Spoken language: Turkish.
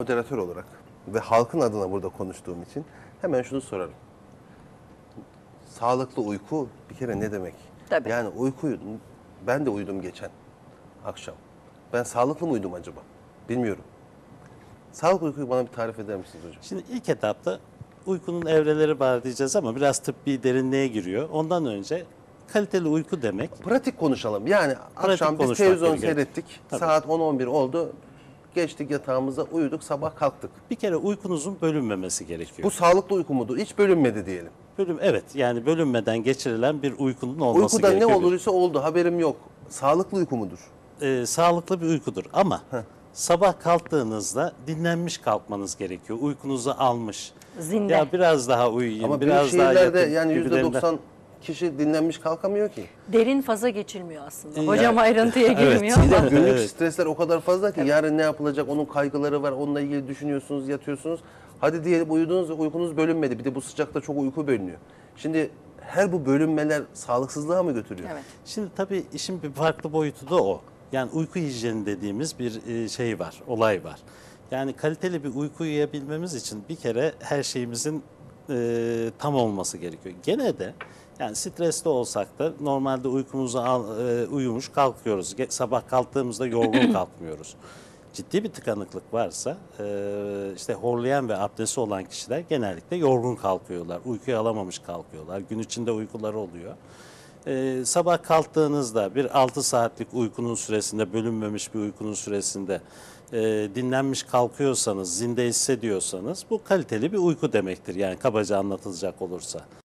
Moderatör olarak ve halkın adına burada konuştuğum için hemen şunu sorarım. Sağlıklı uyku bir kere ne demek? Tabii. Yani uykuyu, ben de uyudum geçen akşam. Ben sağlıklı mı uyudum acaba? Bilmiyorum. Sağlıklı uykuyu bana bir tarif eder misiniz hocam? Şimdi ilk etapta uykunun evreleri var diyeceğiz ama biraz tıbbi derinliğe giriyor. Ondan önce kaliteli uyku demek. Pratik konuşalım. Yani akşam biz konuşmak televizyon gerekiyor. seyrettik. Tabii. Saat 10-11 oldu. Geçtik yatağımıza, uyuduk, sabah kalktık. Bir kere uykunuzun bölünmemesi gerekiyor. Bu sağlıklı uyku mudur? Hiç bölünmedi diyelim. Evet, yani bölünmeden geçirilen bir uykunun olması Uykuda ne gerekiyor. olursa oldu, haberim yok. Sağlıklı uyku mudur? Sağlıklı bir uykudur ama sabah kalktığınızda dinlenmiş kalkmanız gerekiyor. Uykunuzu almış. Zinde. Ya biraz daha uyuyayım, Ama büyük biraz daha şehirlerde yatayım yani gibilerinden. %90 kişi dinlenmiş kalkamıyor ki. Derin faza geçilmiyor aslında. Ya- Bir ayrıntıya girmiyor Bir de ama. günlük Evet. stresler o kadar fazla ki yarın ne yapılacak onun kaygıları var. Onunla ilgili düşünüyorsunuz, yatıyorsunuz. Hadi diyelim uyudunuz, uykunuz bölünmedi. Bir de bu sıcakta çok uyku bölünüyor. Şimdi her bu bölünmeler sağlıksızlığa mı götürüyor? Evet. Şimdi tabii işin bir farklı boyutu da o. Yani uyku hijyeni dediğimiz bir şey var, olay var. Yani kaliteli bir uyku uyuyabilmemiz için bir kere her şeyimizin tam olması gerekiyor. Gene de yani stresli olsak da normalde uyumuş kalkıyoruz. Sabah kalktığımızda yorgun kalkmıyoruz. Ciddi bir tıkanıklık varsa işte horlayan ve apnesi olan kişiler genellikle yorgun kalkıyorlar. Uykuyu alamamış kalkıyorlar. Gün içinde uykuları oluyor. Sabah kalktığınızda bir 6 saatlik uykunun süresinde, bölünmemiş bir uykunun süresinde dinlenmiş kalkıyorsanız, zinde hissediyorsanız bu kaliteli bir uyku demektir. Yani kabaca anlatılacak olursa.